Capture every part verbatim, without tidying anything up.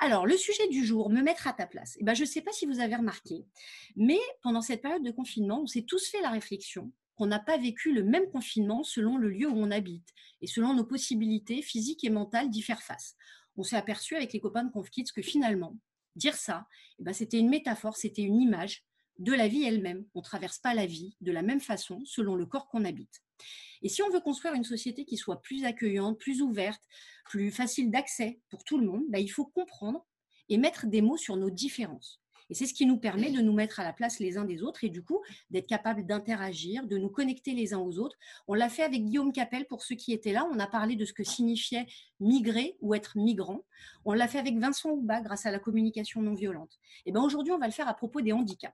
Alors, le sujet du jour, me mettre à ta place. Eh ben, je ne sais pas si vous avez remarqué, mais pendant cette période de confinement, on s'est tous fait la réflexion qu'on n'a pas vécu le même confinement selon le lieu où on habite et selon nos possibilités physiques et mentales d'y faire face. On s'est aperçu avec les copains de ConfKids que finalement, dire ça, eh ben, c'était une métaphore, c'était une image de la vie elle-même. On ne traverse pas la vie de la même façon selon le corps qu'on habite. Et si on veut construire une société qui soit plus accueillante, plus ouverte, plus facile d'accès pour tout le monde, bah, il faut comprendre et mettre des mots sur nos différences. Et c'est ce qui nous permet de nous mettre à la place les uns des autres et du coup d'être capable d'interagir, de nous connecter les uns aux autres. On l'a fait avec Guillaume Capel pour ceux qui étaient là. On a parlé de ce que signifiait migrer ou être migrant. On l'a fait avec Vincent Houba grâce à la communication non violente. Et ben aujourd'hui, on va le faire à propos des handicaps.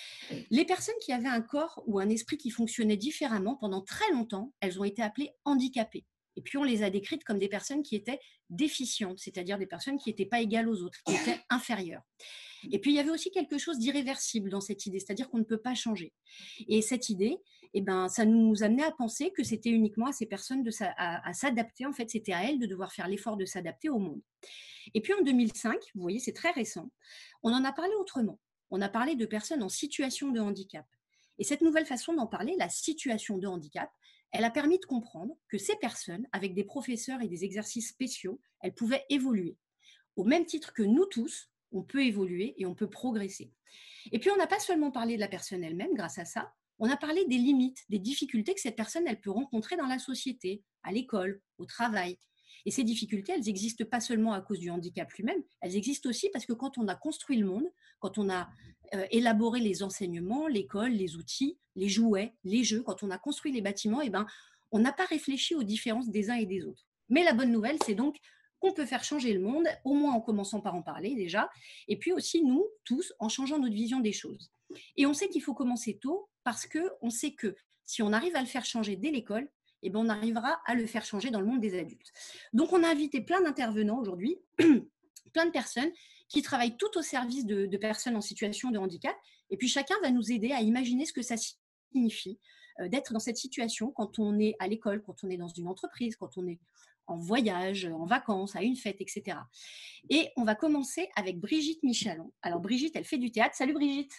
Les personnes qui avaient un corps ou un esprit qui fonctionnait différemment, pendant très longtemps, elles ont été appelées handicapées. Et puis on les a décrites comme des personnes qui étaient déficientes, c'est-à-dire des personnes qui n'étaient pas égales aux autres, qui étaient inférieures. Et puis il y avait aussi quelque chose d'irréversible dans cette idée, c'est-à-dire qu'on ne peut pas changer. Et cette idée, eh ben, ça nous amenait à penser que c'était uniquement à ces personnes de sa- à, à s'adapter, en fait c'était à elles de devoir faire l'effort de s'adapter au monde. Et puis en deux mille cinq, vous voyez, c'est très récent, on en a parlé autrement. On a parlé de personnes en situation de handicap. Et cette nouvelle façon d'en parler, la situation de handicap, elle a permis de comprendre que ces personnes, avec des professeurs et des exercices spéciaux, elles pouvaient évoluer. Au même titre que nous tous, on peut évoluer et on peut progresser. Et puis on n'a pas seulement parlé de la personne elle-même grâce à ça, on a parlé des limites, des difficultés que cette personne elle peut rencontrer dans la société, à l'école, au travail. Et ces difficultés, elles n'existent pas seulement à cause du handicap lui-même, elles existent aussi parce que quand on a construit le monde, quand on a euh, élaboré les enseignements, l'école, les outils, les jouets, les jeux, quand on a construit les bâtiments, eh ben, on n'a pas réfléchi aux différences des uns et des autres. Mais la bonne nouvelle, c'est donc qu'on peut faire changer le monde, au moins en commençant par en parler déjà, et puis aussi nous, tous, en changeant notre vision des choses. Et on sait qu'il faut commencer tôt parce qu'on sait que si on arrive à le faire changer dès l'école, eh ben on arrivera à le faire changer dans le monde des adultes. Donc on a invité plein d'intervenants aujourd'hui, plein de personnes qui travaillent tout au service de, de personnes en situation de handicap, et puis chacun va nous aider à imaginer ce que ça signifie euh, d'être dans cette situation quand on est à l'école, quand on est dans une entreprise, quand on est en voyage, en vacances, à une fête, et cetera. Et on va commencer avec Brigitte Michalon. Alors Brigitte, elle fait du théâtre. Salut Brigitte.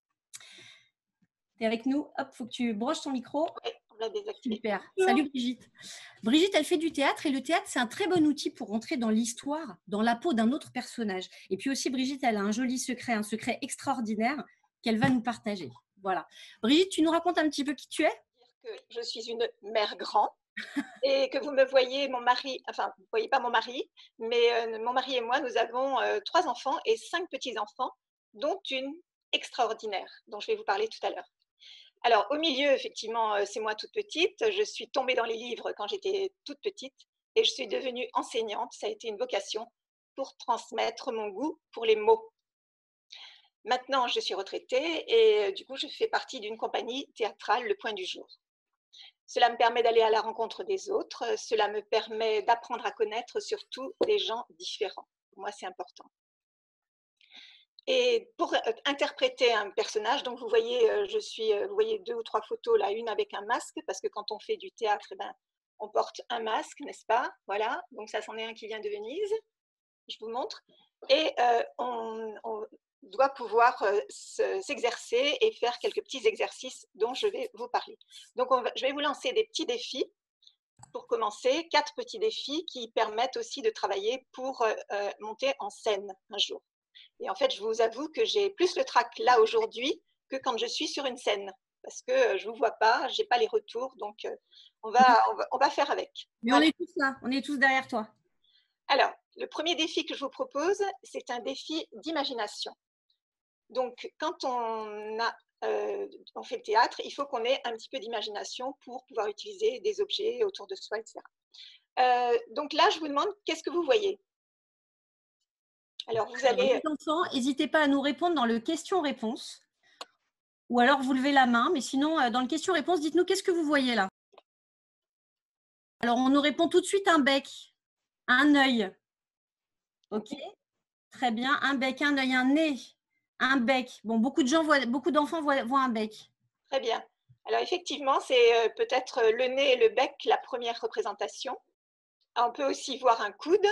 Tu es avec nous? Hop, faut que tu branches ton micro. Oui, on l'a désactivé. Super. Salut Brigitte. Brigitte, elle fait du théâtre et le théâtre, c'est un très bon outil pour rentrer dans l'histoire, dans la peau d'un autre personnage. Et puis aussi, Brigitte, elle a un joli secret, un secret extraordinaire qu'elle va nous partager. Voilà. Brigitte, tu nous racontes un petit peu qui tu es? Que je suis une mère grand et que vous me voyez, mon mari, enfin, vous ne voyez pas mon mari, mais euh, mon mari et moi, nous avons euh, trois enfants et cinq petits-enfants, dont une extraordinaire, dont je vais vous parler tout à l'heure. Alors, au milieu, effectivement, c'est moi toute petite. Je suis tombée dans les livres quand j'étais toute petite et je suis devenue enseignante. Ça a été une vocation pour transmettre mon goût pour les mots. Maintenant, je suis retraitée et du coup, je fais partie d'une compagnie théâtrale, Le Point du Jour. Cela me permet d'aller à la rencontre des autres. Cela me permet d'apprendre à connaître surtout des gens différents. Pour moi, c'est important. Et pour interpréter un personnage, donc vous voyez, je suis, vous voyez deux ou trois photos là, une avec un masque, parce que quand on fait du théâtre, eh ben, on porte un masque, n'est-ce pas? Voilà, donc ça, c'en est un qui vient de Venise, je vous montre. Et euh, on, on doit pouvoir euh, s'exercer et faire quelques petits exercices dont je vais vous parler. Donc on va, je vais vous lancer des petits défis. Pour commencer, quatre petits défis qui permettent aussi de travailler pour euh, monter en scène un jour. Et en fait, je vous avoue que j'ai plus le trac là aujourd'hui que quand je suis sur une scène, parce que je ne vous vois pas, je n'ai pas les retours, donc on va, on va, on va faire avec. Mais voilà. On est tous là, on est tous derrière toi. Alors, le premier défi que je vous propose, c'est un défi d'imagination. Donc, quand on, a, euh, on fait le théâtre, il faut qu'on ait un petit peu d'imagination pour pouvoir utiliser des objets autour de soi, et cetera. Euh, donc là, je vous demande, qu'est-ce que vous voyez? Alors, vous allez… Les enfants, n'hésitez pas à nous répondre dans le question-réponse. Ou alors, vous levez la main. Mais sinon, dans le question-réponse, dites-nous qu'est-ce que vous voyez là? Alors, on nous répond tout de suite un bec, un œil. OK, très bien. Un bec, un œil, un nez, un bec. Bon, beaucoup de gens voient, beaucoup d'enfants voient, voient un bec. Très bien. Alors, effectivement, c'est peut-être le nez et le bec la première représentation. On peut aussi voir un coude,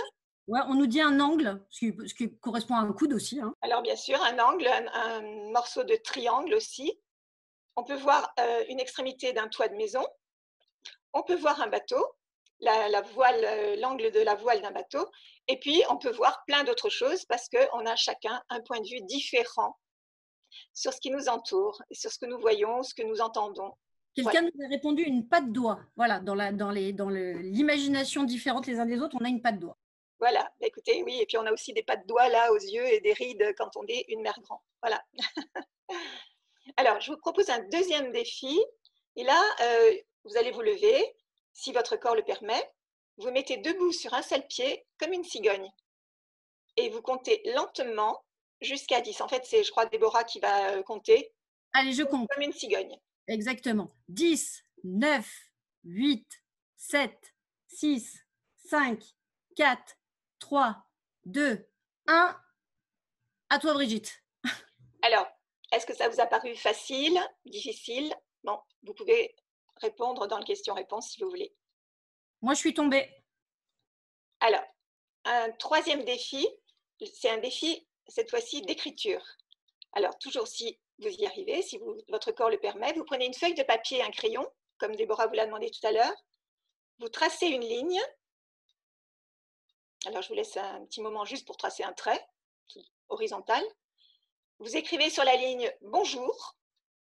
Ouais, on nous dit un angle, ce qui, ce qui correspond à un coude aussi, hein. Alors bien sûr, un angle, un, un morceau de triangle aussi. On peut voir euh, une extrémité d'un toit de maison. On peut voir un bateau, la, la voile, euh, l'angle de la voile d'un bateau. Et puis, on peut voir plein d'autres choses parce qu'on a chacun un point de vue différent sur ce qui nous entoure, et sur ce que nous voyons, ce que nous entendons. Quelqu'un Voilà. nous a répondu une patte doigt. Voilà, dans la, dans les, dans le, l'imagination différente les uns des autres, on a une patte doigt. Voilà, écoutez, oui, et puis on a aussi des pas de doigts là aux yeux et des rides quand on est une mère grand. Voilà. Alors, je vous propose un deuxième défi. Et là, euh, vous allez vous lever, si votre corps le permet. Vous mettez debout sur un seul pied, comme une cigogne. Et vous comptez lentement jusqu'à dix. En fait, c'est, je crois, Déborah qui va euh, compter. Allez, je compte. Comme une cigogne. Exactement. dix, neuf, huit, sept, six, cinq, quatre, trois, deux, un. À toi, Brigitte. Alors, est-ce que ça vous a paru facile, difficile? Bon, vous pouvez répondre dans le question-réponse si vous voulez. Moi, je suis tombée. Alors, un troisième défi, c'est un défi, cette fois-ci, d'écriture. Alors, toujours si vous y arrivez, si vous, votre corps le permet, vous prenez une feuille de papier et un crayon, comme Déborah vous l'a demandé tout à l'heure. Vous tracez une ligne. Alors, je vous laisse un petit moment juste pour tracer un trait horizontal. Vous écrivez sur la ligne « Bonjour ».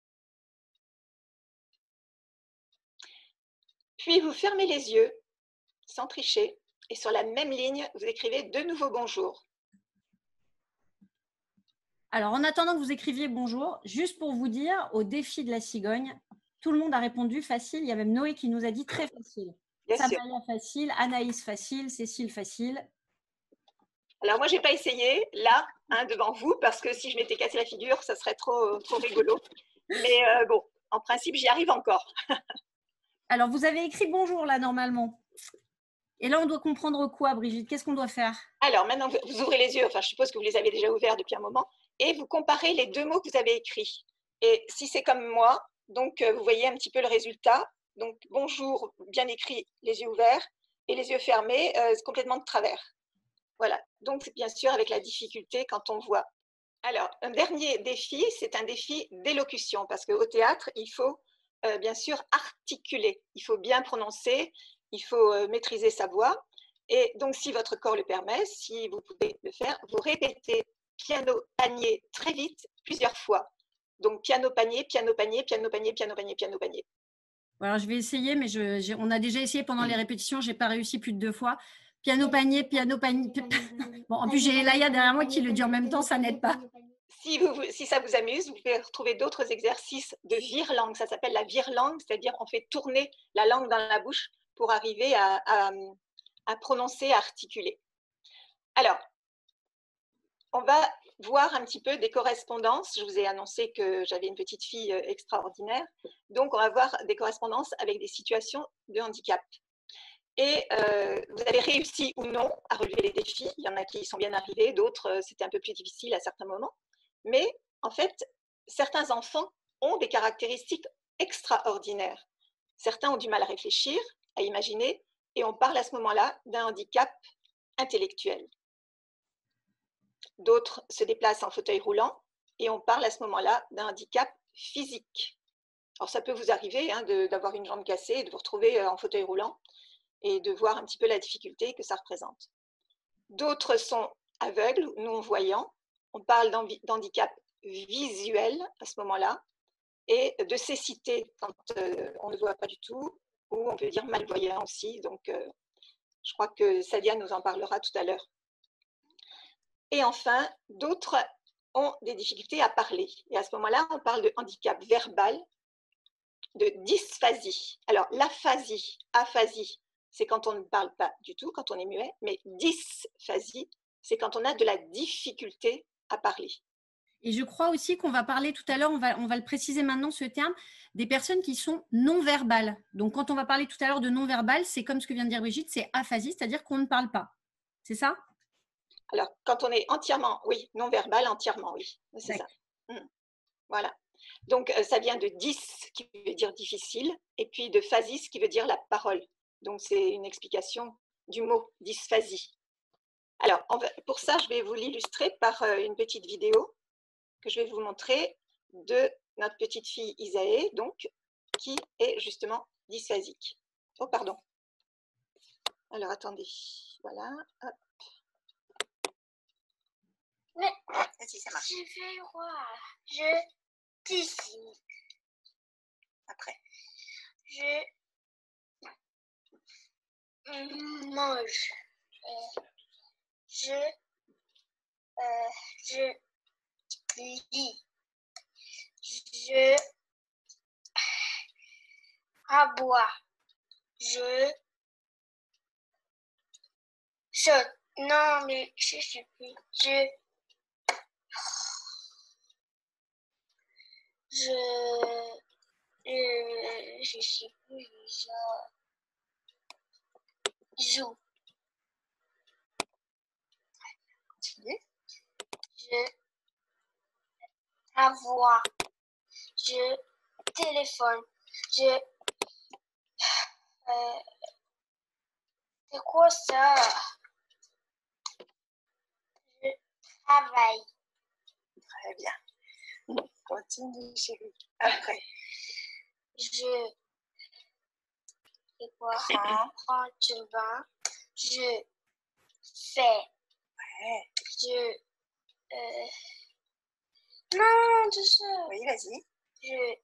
Puis, vous fermez les yeux, sans tricher, et sur la même ligne, vous écrivez de nouveau « Bonjour ». Alors, en attendant que vous écriviez bonjour, juste pour vous dire, au défi de la cigogne, tout le monde a répondu facile. Il y a même Noé qui nous a dit très facile. Bien sûr. Samaya facile, Anaïs facile, Cécile facile. Alors moi, je n'ai pas essayé là, hein, devant vous, parce que si je m'étais cassé la figure, ça serait trop, trop rigolo. Mais euh, bon, en principe, j'y arrive encore. Alors, vous avez écrit bonjour là, normalement. Et là, on doit comprendre quoi, Brigitte? Qu'est-ce qu'on doit faire? Alors, maintenant, vous ouvrez les yeux, enfin, je suppose que vous les avez déjà ouverts depuis un moment, et vous comparez les deux mots que vous avez écrits. Et si c'est comme moi, donc euh, vous voyez un petit peu le résultat. Donc, bonjour, bien écrit, les yeux ouverts, et les yeux fermés, euh, complètement de travers. Voilà, donc bien sûr avec la difficulté quand on voit. Alors, un dernier défi, c'est un défi d'élocution, parce qu'au théâtre, il faut euh, bien sûr articuler, il faut bien prononcer, il faut euh, maîtriser sa voix. Et donc, si votre corps le permet, si vous pouvez le faire, vous répétez piano, panier très vite, plusieurs fois. Donc, piano, panier, piano, panier, piano, panier, piano, panier, piano, panier. Alors, je vais essayer, mais je, on a déjà essayé pendant les répétitions, je n'ai pas réussi plus de deux fois. Piano, panier, piano, panier. Bon, en plus, j'ai Laïa derrière moi qui le dit en même temps, ça n'aide pas. Si, vous, si ça vous amuse, vous pouvez retrouver d'autres exercices de vire-langue. Ça s'appelle la vire-langue, c'est-à-dire on fait tourner la langue dans la bouche pour arriver à, à, à prononcer, à articuler. Alors, on va voir un petit peu des correspondances. Je vous ai annoncé que j'avais une petite fille extraordinaire. Donc, on va voir des correspondances avec des situations de handicap. Et euh, vous avez réussi ou non à relever les défis. Il y en a qui sont bien arrivés, d'autres, c'était un peu plus difficile à certains moments. Mais en fait, certains enfants ont des caractéristiques extraordinaires. Certains ont du mal à réfléchir, à imaginer, et on parle à ce moment-là d'un handicap intellectuel. D'autres se déplacent en fauteuil roulant, et on parle à ce moment-là d'un handicap physique. Alors ça peut vous arriver hein, d'avoir une jambe cassée et de vous retrouver en fauteuil roulant, et de voir un petit peu la difficulté que ça représente. D'autres sont aveugles, non-voyants. On parle d'handicap visuel à ce moment-là, et de cécité quand euh, on ne voit pas du tout, ou on peut dire malvoyant aussi. Donc, euh, je crois que Sadia nous en parlera tout à l'heure. Et enfin, d'autres ont des difficultés à parler. Et à ce moment-là, on parle de handicap verbal, de dysphasie. Alors, l'aphasie, aphasie, c'est quand on ne parle pas du tout, quand on est muet, mais dysphasie, c'est quand on a de la difficulté à parler. Et je crois aussi qu'on va parler tout à l'heure, on va, on va le préciser maintenant ce terme, des personnes qui sont non-verbales. Donc, quand on va parler tout à l'heure de non-verbal, c'est comme ce que vient de dire Brigitte, c'est aphasie, c'est-à-dire qu'on ne parle pas. C'est ça? Alors, quand on est entièrement, oui, non-verbal, entièrement, oui, c'est ça. Mmh. Voilà. Donc, ça vient de dys, qui veut dire difficile, et puis de phasis, qui veut dire la parole. Donc, c'est une explication du mot dysphasie. Alors, on va, pour ça, je vais vous l'illustrer par euh, une petite vidéo que je vais vous montrer de notre petite fille Isaë, donc, qui est justement dysphasique. Oh, pardon. Alors, attendez. Voilà. Hop. Mais Vas-y, ça marche. je vais voir. Je dessine. Après. Je mange. Euh, je, euh, je lis. Je aboie. Je saute. Non, mais je sais plus. Je je euh, je sais plus. Je joue. Continue. Je avoir. Je téléphone. Je euh, c'est quoi ça? Je travaille. Très bien. Continue, chérie. Après. Je c'est quoi? Prends. Prends du bain. Je fais. Ouais. Je euh, non, tout ça. Oui, vas-y. Je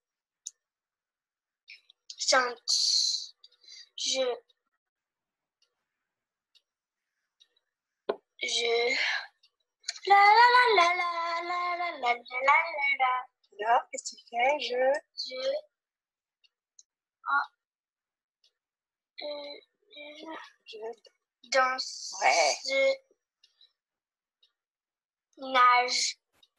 chante. Je je la la la la la la la la la la la. Alors, qu'est-ce que tu fais? Je. Je ah, euh, Je. danse. Ouais. Je nage.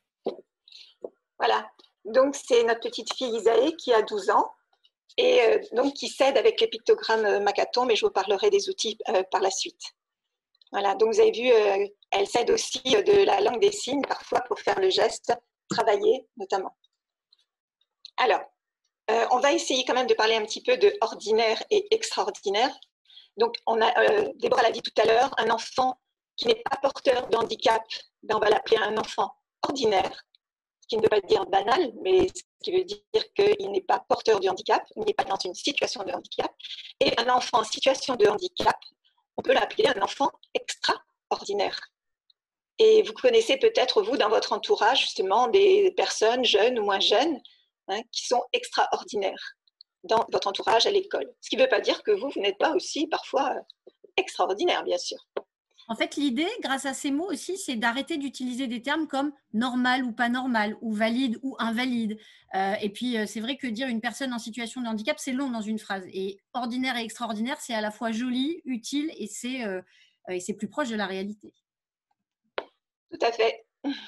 Voilà. Donc, c'est notre petite fille Isaë qui a douze ans et euh, donc qui s'aide avec les pictogrammes euh, Makaton, mais je vous parlerai des outils euh, par la suite. Voilà. Donc, vous avez vu, euh, elle s'aide aussi de la langue des signes parfois pour faire le geste, travailler notamment. Alors, euh, on va essayer quand même de parler un petit peu de ordinaire et extraordinaire. Donc, on a, euh, Déborah l'a dit tout à l'heure, un enfant qui n'est pas porteur de handicap, ben on va l'appeler un enfant ordinaire, ce qui ne veut pas dire banal, mais ce qui veut dire qu'il n'est pas porteur du handicap, il n'est pas dans une situation de handicap. Et un enfant en situation de handicap, on peut l'appeler un enfant extraordinaire. Et vous connaissez peut-être, vous, dans votre entourage, justement, des personnes jeunes ou moins jeunes hein, qui sont extraordinaires dans votre entourage à l'école. Ce qui ne veut pas dire que vous, vous n'êtes pas aussi parfois extraordinaire, bien sûr. En fait, l'idée, grâce à ces mots aussi, c'est d'arrêter d'utiliser des termes comme normal ou pas normal, ou valide ou invalide. Euh, et puis, euh, c'est vrai que dire une personne en situation de handicap, c'est long dans une phrase. Et ordinaire et extraordinaire, c'est à la fois joli, utile, et c'est euh, et c'est plus proche de la réalité. Tout à fait.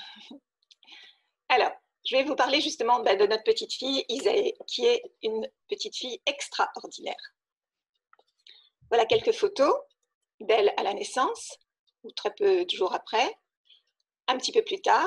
Alors, je vais vous parler justement bah, de notre petite fille Isaë, qui est une petite fille extraordinaire. Voilà quelques photos d'elle à la naissance, ou très peu de jours après, un petit peu plus tard,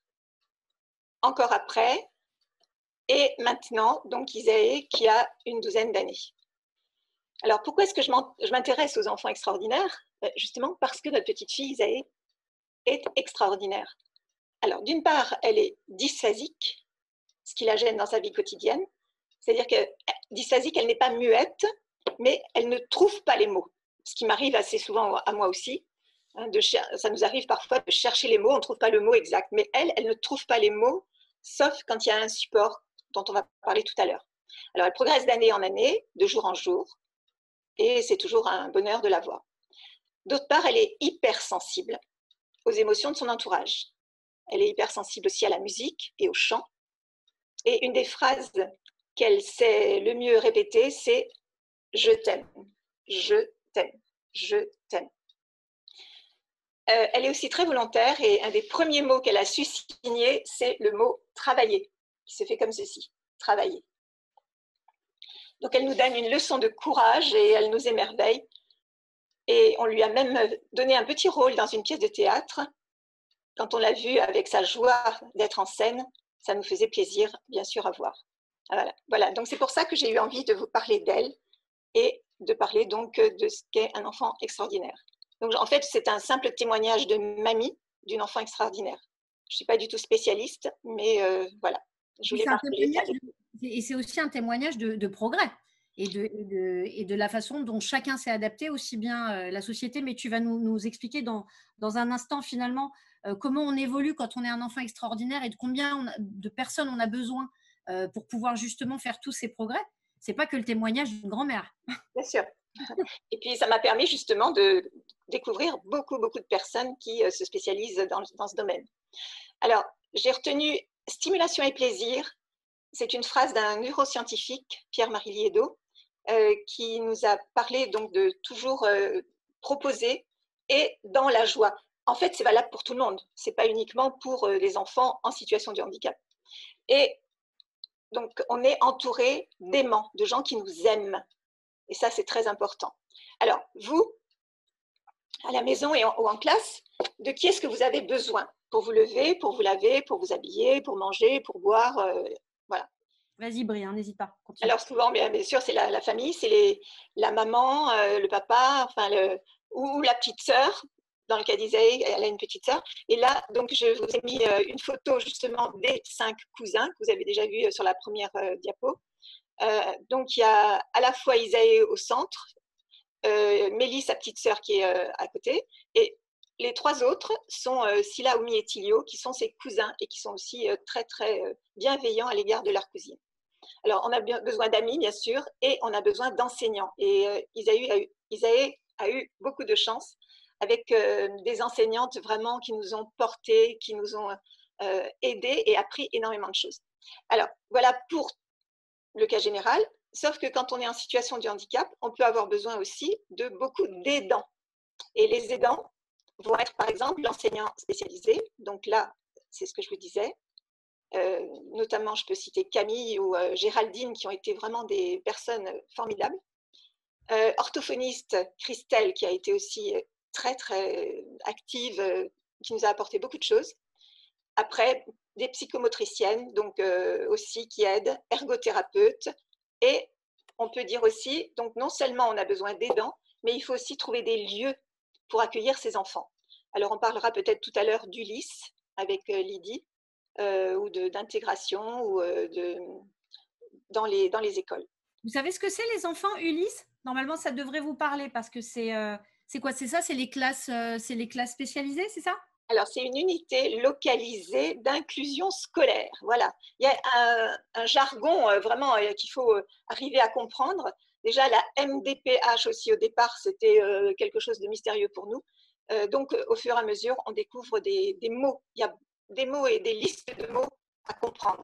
encore après, et maintenant, donc Isaë qui a une douzaine d'années. Alors, pourquoi est-ce que je m'intéresse aux enfants extraordinaires? Justement parce que notre petite fille Isaë est extraordinaire. Alors, d'une part, elle est dysphasique, ce qui la gêne dans sa vie quotidienne. C'est-à-dire que dysphasique, elle n'est pas muette, mais elle ne trouve pas les mots. Ce qui m'arrive assez souvent à moi aussi. Hein, de ça nous arrive parfois de chercher les mots, on ne trouve pas le mot exact. Mais elle, elle ne trouve pas les mots, sauf quand il y a un support dont on va parler tout à l'heure. Alors, elle progresse d'année en année, de jour en jour, et c'est toujours un bonheur de la voir. D'autre part, elle est hypersensible aux émotions de son entourage. Elle est hypersensible aussi à la musique et au chant. Et une des phrases qu'elle sait le mieux répéter, c'est « je t'aime, je t'aime, je t'aime ». Euh, elle est aussi très volontaire et un des premiers mots qu'elle a su signer, c'est le mot « travailler », qui se fait comme ceci, « travailler ». Donc elle nous donne une leçon de courage et elle nous émerveille. Et on lui a même donné un petit rôle dans une pièce de théâtre. Quand on l'a vue avec sa joie d'être en scène, ça nous faisait plaisir, bien sûr, à voir. Voilà, voilà. Donc c'est pour ça que j'ai eu envie de vous parler d'elle et de parler donc de ce qu'est un enfant extraordinaire. Donc, en fait, c'est un simple témoignage de mamie d'une enfant extraordinaire. Je ne suis pas du tout spécialiste, mais euh, voilà, je voulais partager ça. De, et c'est aussi un témoignage de, de progrès et de, et, de, et de la façon dont chacun s'est adapté, aussi bien euh, la société, mais tu vas nous, nous expliquer dans, dans un instant finalement euh, comment on évolue quand on est un enfant extraordinaire et de combien on a, de personnes on a besoin euh, pour pouvoir justement faire tous ces progrès. C'est pas que le témoignage d'une grand-mère. Bien sûr. Et puis, ça m'a permis justement de découvrir beaucoup, beaucoup de personnes qui euh, se spécialisent dans, dans ce domaine. Alors, j'ai retenu stimulation et plaisir. C'est une phrase d'un neuroscientifique, Pierre-Marie Liédot, euh, qui nous a parlé donc de toujours euh, proposer et dans la joie. En fait, c'est valable pour tout le monde. C'est pas uniquement pour euh, les enfants en situation de handicap. Et donc, on est entouré d'aimants, de gens qui nous aiment. Et ça, c'est très important. Alors, vous, à la maison et en, ou en classe, de qui est-ce que vous avez besoin pour vous lever, pour vous laver, pour vous habiller, pour manger, pour boire euh, voilà. Vas-y, Brie, hein, n'hésite pas. Continue. Alors, souvent, bien, bien sûr, c'est la, la famille, c'est la maman, euh, le papa, enfin, le, ou la petite sœur. Dans le cas d'Isaïe, elle a une petite sœur. Et là, donc, je vous ai mis euh, une photo justement des cinq cousins que vous avez déjà vu sur la première euh, diapo. Euh, donc, il y a à la fois Isaïe au centre, euh, Mélie, sa petite sœur, qui est euh, à côté, et les trois autres sont euh, Sila, Oumi et Tilio, qui sont ses cousins et qui sont aussi euh, très, très euh, bienveillants à l'égard de leur cousine. Alors, on a bien besoin d'amis, bien sûr, et on a besoin d'enseignants. Et euh, Isaïe, a eu, Isaïe a eu beaucoup de chance avec euh, des enseignantes vraiment qui nous ont portés, qui nous ont euh, aidés et appris énormément de choses. Alors, voilà pour le cas général, sauf que quand on est en situation de handicap, on peut avoir besoin aussi de beaucoup d'aidants. Et les aidants vont être, par exemple, l'enseignant spécialisé. Donc là, c'est ce que je vous disais. Euh, notamment, je peux citer Camille ou euh, Géraldine, qui ont été vraiment des personnes formidables. Euh, orthophoniste Christelle, qui a été aussi très, très active, euh, qui nous a apporté beaucoup de choses. Après, des psychomotriciennes, donc euh, aussi qui aident, ergothérapeutes. Et on peut dire aussi, donc non seulement on a besoin d'aidants, mais il faut aussi trouver des lieux pour accueillir ces enfants. Alors, on parlera peut-être tout à l'heure d'Ulysse avec euh, Lydie, euh, ou d'intégration, ou euh, de, dans, les, dans les écoles. Vous savez ce que c'est les enfants Ulysse? Normalement, ça devrait vous parler parce que c'est euh, c'est quoi? C'est ça? C'est les classes, euh, c'est les classes spécialisées, c'est ça? Alors, c'est une unité localisée d'inclusion scolaire. Voilà. Il y a un, un jargon euh, vraiment euh, qu'il faut euh, arriver à comprendre. Déjà, la M D P H aussi, au départ, c'était euh, quelque chose de mystérieux pour nous. Euh, donc, euh, au fur et à mesure, on découvre des, des mots. Il y a des mots et des listes de mots à comprendre.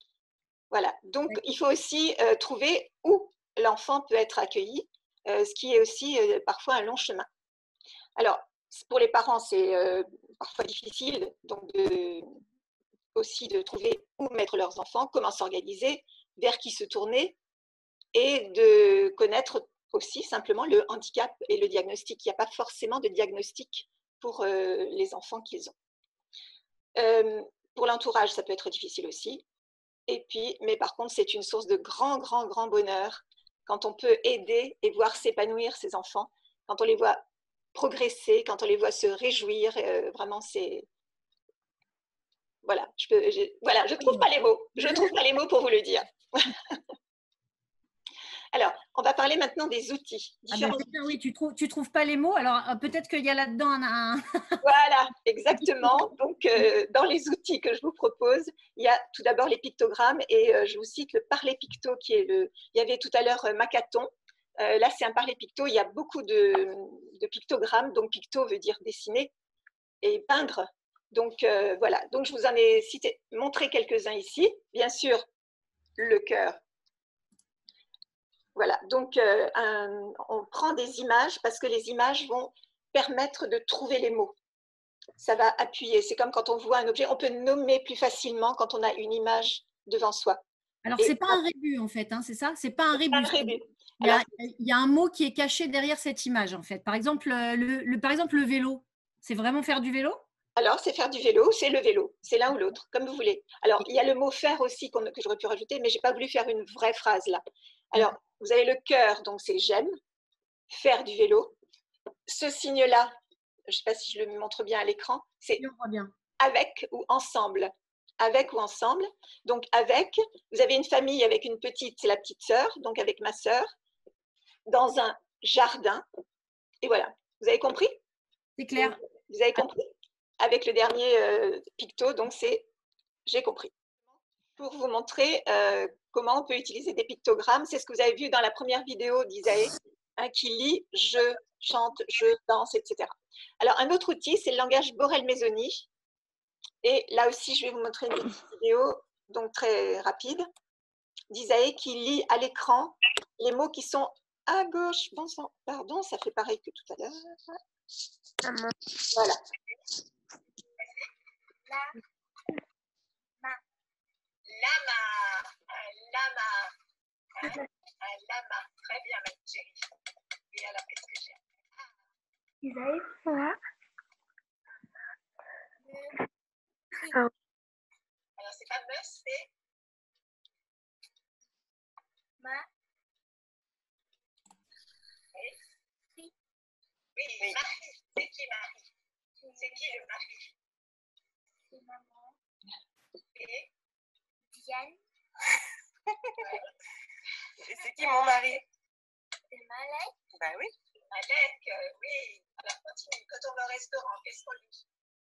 Voilà. Donc, oui. Il faut aussi euh, trouver où l'enfant peut être accueilli, euh, ce qui est aussi euh, parfois un long chemin. Alors, pour les parents, c'est euh, parfois difficile donc de, aussi de trouver où mettre leurs enfants, comment s'organiser, vers qui se tourner et de connaître aussi simplement le handicap et le diagnostic. Il n'y a pas forcément de diagnostic pour euh, les enfants qu'ils ont. Euh, pour l'entourage, ça peut être difficile aussi. Et puis, mais par contre, c'est une source de grand, grand, grand bonheur quand on peut aider et voir s'épanouir ces enfants, quand on les voit progresser, quand on les voit se réjouir, euh, vraiment c'est voilà, je peux, je, voilà, je trouve pas les mots, je trouve pas les mots pour vous le dire. Alors, on va parler maintenant des outils. Ah ben, bien, oui, tu trouves, tu trouves pas les mots. Alors euh, peut-être qu'il y a là-dedans un, un... Voilà, exactement. Donc, euh, dans les outils que je vous propose, il y a tout d'abord les pictogrammes et euh, je vous cite le parler picto qui est le. Il y avait tout à l'heure euh, Macathon. Euh, là, c'est un parler picto. Il y a beaucoup de, de pictogrammes. Donc, picto veut dire dessiner et peindre. Donc, euh, voilà. Donc, je vous en ai cité, montré quelques-uns ici. Bien sûr, le cœur. Voilà. Donc, euh, un, on prend des images parce que les images vont permettre de trouver les mots. Ça va appuyer. C'est comme quand on voit un objet. On peut nommer plus facilement quand on a une image devant soi. Alors, ce n'est pas un rébus, en fait, hein, c'est ça? Ce n'est pas un rébus. Un rébus. Il y, a, il y a un mot qui est caché derrière cette image, en fait. Par exemple, le, le, par exemple, le vélo, c'est vraiment faire du vélo? Alors, c'est faire du vélo, c'est le vélo. C'est l'un ou l'autre, comme vous voulez. Alors, il y a le mot faire aussi que j'aurais pu rajouter, mais je n'ai pas voulu faire une vraie phrase là. Alors, vous avez le cœur, donc c'est j'aime. Faire du vélo. Ce signe-là, je ne sais pas si je le montre bien à l'écran, c'est On voit bien. avec ou ensemble. Avec ou ensemble. Donc avec, vous avez une famille avec une petite, c'est la petite sœur, donc avec ma sœur, dans un jardin. Et voilà, vous avez compris? C'est clair. Donc, vous avez compris? Avec le dernier euh, picto, donc c'est j'ai compris. Pour vous montrer euh, comment on peut utiliser des pictogrammes, c'est ce que vous avez vu dans la première vidéo d'Isaïe, hein, qui lit « je chante, je danse », et cetera. Alors, un autre outil, c'est le langage Borel-Mésoni. Et là aussi, je vais vous montrer une petite vidéo, donc très rapide, d'Isaïe qui lit à l'écran les mots qui sont à gauche. Bon sang, pardon, ça fait pareil que tout à l'heure. Voilà. Lama, un lama, un, un lama. Très bien, ma chérie. Et alors, qu'est-ce que j'ai? Isaïe, ça. Alors, c'est pas me, c'est Ma. Oui, oui, oui. Marie. C'est qui Marie? C'est qui le mari? C'est maman. Et Diane. ouais. Et c'est qui mon mari? C'est Malek. Ben oui. Malek, euh, oui. Alors, continue. Quand on va au restaurant, qu'est-ce qu'on dit?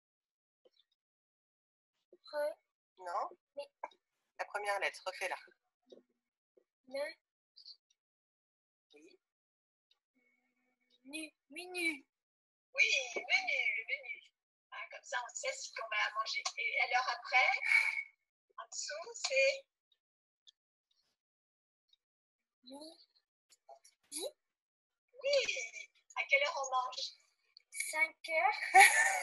Re. Non. Mais. La première lettre, refais-la. Ne. Oui. Nu. Menu. Oui, menu, le menu. Hein, comme ça, on sait ce qu'on va manger. Et alors après, en dessous, c'est Midi. oui. À quelle heure on mange? cinq heures.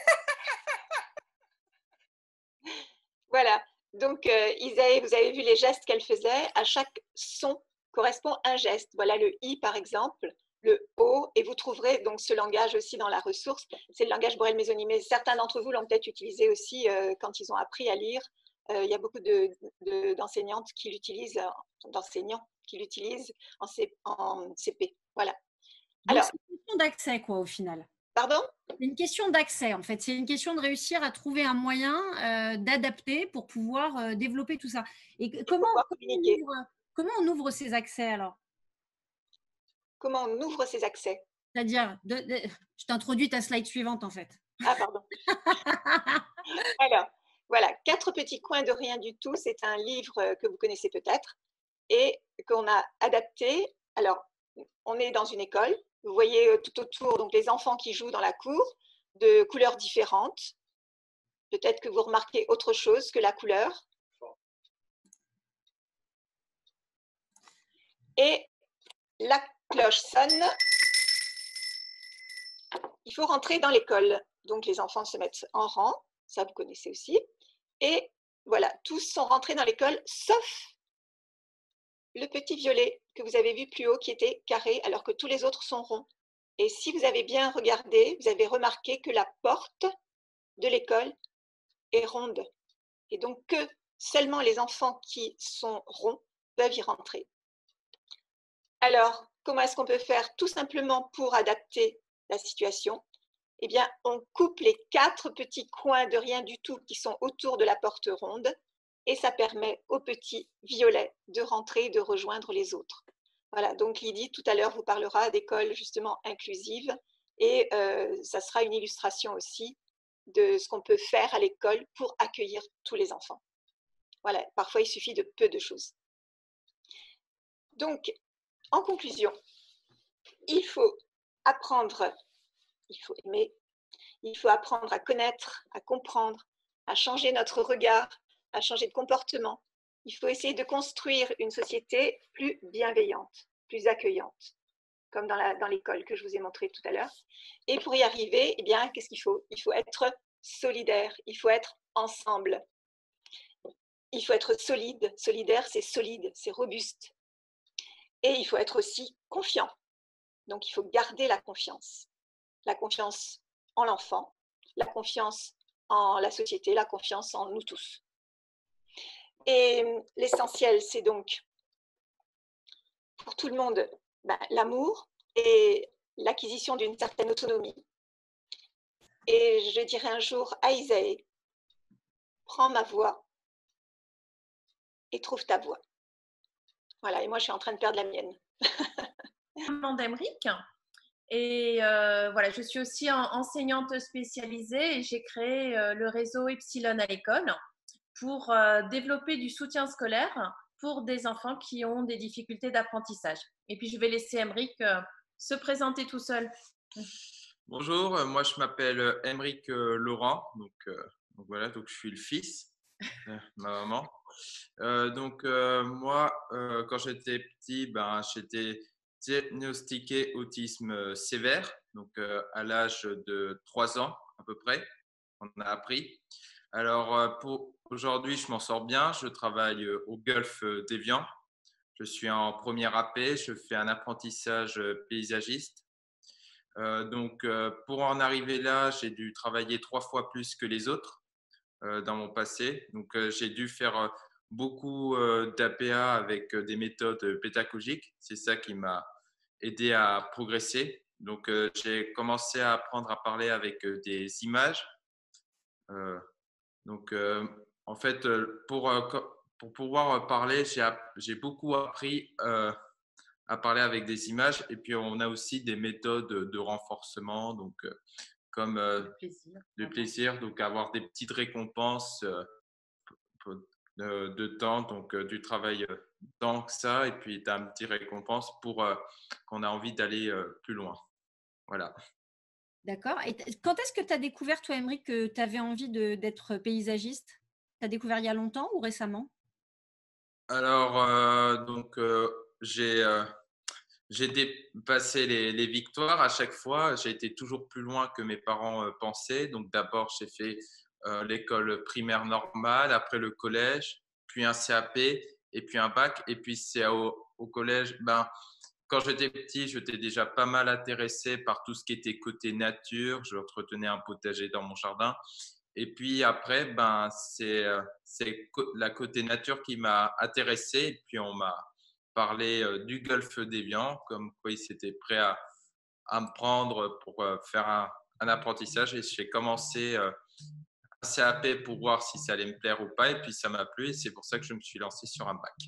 Voilà. Donc, euh, Isaïe, vous avez vu les gestes qu'elle faisait. À chaque son correspond un geste. Voilà le I, par exemple, le O, et vous trouverez donc ce langage aussi dans la ressource. C'est le langage Borel-Mésoni. Mais certains d'entre vous l'ont peut-être utilisé aussi euh, quand ils ont appris à lire. Euh, il y a beaucoup de, de, d'enseignantes qui l'utilisent, euh, d'enseignants qui l'utilisent en, C, en C P. Voilà. Donc, Alors, c'est une question d'accès, quoi, au final. pardon? C'est une question d'accès, en fait. C'est une question de réussir à trouver un moyen euh, d'adapter pour pouvoir euh, développer tout ça. Et comment, comment, on ouvre, comment on ouvre ces accès, alors? Comment on ouvre ces accès? C'est-à-dire, de, de, je t'introduis ta slide suivante, en fait. Ah, pardon. Alors, voilà, Quatre petits coins de rien du tout. C'est un livre que vous connaissez peut-être et qu'on a adapté. Alors, on est dans une école. Vous voyez tout autour donc les enfants qui jouent dans la cour de couleurs différentes. Peut-être que vous remarquez autre chose que la couleur. Et la cloche sonne. Il faut rentrer dans l'école. Donc, les enfants se mettent en rang. Ça, vous connaissez aussi. Et voilà, tous sont rentrés dans l'école, sauf le petit violet que vous avez vu plus haut qui était carré, alors que tous les autres sont ronds. Et si vous avez bien regardé, vous avez remarqué que la porte de l'école est ronde. Et donc que seulement les enfants qui sont ronds peuvent y rentrer. Alors, comment est-ce qu'on peut faire tout simplement pour adapter la situation? Eh bien, on coupe les quatre petits coins de rien du tout qui sont autour de la porte ronde et ça permet aux petits violets de rentrer et de rejoindre les autres. Voilà, donc Lydie, tout à l'heure, vous parlera d'école justement inclusive et euh, ça sera une illustration aussi de ce qu'on peut faire à l'école pour accueillir tous les enfants. Voilà, parfois il suffit de peu de choses. Donc, en conclusion, il faut apprendre, il faut aimer, il faut apprendre à connaître, à comprendre, à changer notre regard, à changer de comportement. Il faut essayer de construire une société plus bienveillante, plus accueillante, comme dans l'école que je vous ai montré tout à l'heure. Et pour y arriver, eh bien, qu'est-ce qu'il faut? Il faut être solidaire, il faut être ensemble. Il faut être solide. Solidaire, c'est solide, c'est robuste. Et il faut être aussi confiant. Donc, il faut garder la confiance. La confiance en l'enfant, la confiance en la société, la confiance en nous tous. Et l'essentiel, c'est donc, pour tout le monde, ben, l'amour et l'acquisition d'une certaine autonomie. et je dirai un jour à Isaïe, prends ma voix et trouve ta voix. Voilà, et moi je suis en train de perdre la mienne. D'Emeric. Et euh, voilà, je suis aussi en, enseignante spécialisée et j'ai créé euh, le réseau Epsilon à l'école pour euh, développer du soutien scolaire pour des enfants qui ont des difficultés d'apprentissage. Et puis je vais laisser Emeric euh, se présenter tout seul. Bonjour, euh, moi je m'appelle euh, Emeric euh, Laurent, donc, euh, donc voilà, donc je suis le fils de ma maman. Euh, donc euh, moi, euh, quand j'étais petit, ben, j'étais diagnostiqué autisme euh, sévère, donc euh, à l'âge de trois ans à peu près, on a appris. Alors euh, pour aujourd'hui, je m'en sors bien, je travaille euh, au Golfe euh, d'Évian. Je suis en première A P, je fais un apprentissage euh, paysagiste. Euh, donc, euh, pour en arriver là, j'ai dû travailler trois fois plus que les autres euh, dans mon passé. Donc, euh, j'ai dû faire euh, beaucoup euh, d'A P A avec euh, des méthodes pédagogiques. C'est ça qui m'a aidé à progresser. Donc, euh, j'ai commencé à apprendre à parler avec euh, des images. Euh, donc, euh, en fait, euh, pour, euh, pour pouvoir parler, j'ai, j'ai beaucoup appris euh, à parler avec des images. Et puis, on a aussi des méthodes de renforcement, donc euh, comme euh, Le plaisir. le plaisir, donc avoir des petites récompenses euh, de, de temps, donc euh, du travail euh, tant que ça, et puis tu as une petite récompense pour euh, qu'on a envie d'aller euh, plus loin. Voilà. D'accord. Et quand est-ce que tu as découvert, toi, Emeric, que tu avais envie d'être paysagiste? Tu as découvert il y a longtemps ou récemment? Alors, euh, donc, euh, j'ai euh, j'ai dépassé les, les victoires à chaque fois. J'ai été toujours plus loin que mes parents euh, pensaient. Donc, d'abord, j'ai fait euh, l'école primaire normale, après le collège, puis un C A P et puis un bac. Et puis, c'est au, au collège. Ben, quand j'étais petit, j'étais déjà pas mal intéressé par tout ce qui était côté nature. Je entretenais un potager dans mon jardin. Et puis après, ben, c'est euh, c'est la côté nature qui m'a intéressé. Et puis on m'a parlé euh, du golfe d'Évian, comme quoi ils étaient prêts à, à me prendre pour euh, faire un, un apprentissage. Et j'ai commencé euh, un C A P pour voir si ça allait me plaire ou pas. Et puis ça m'a plu. Et c'est pour ça que je me suis lancé sur un bac.